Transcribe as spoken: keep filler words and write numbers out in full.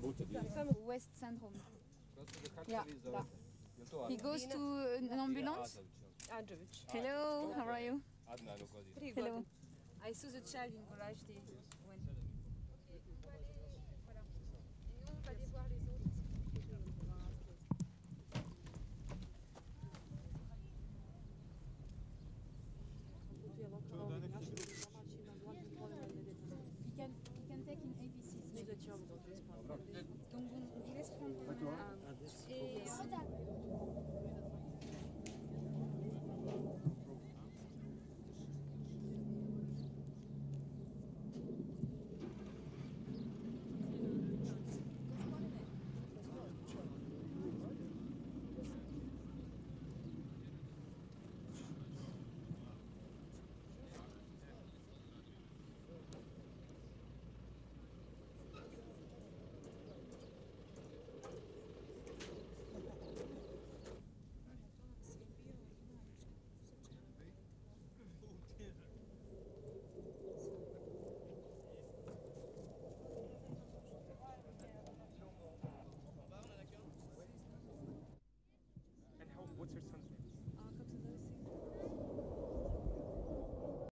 West syndrome. Yeah. He goes to an ambulance. Hello, how are you? Hello. I saw the child in Gorazde.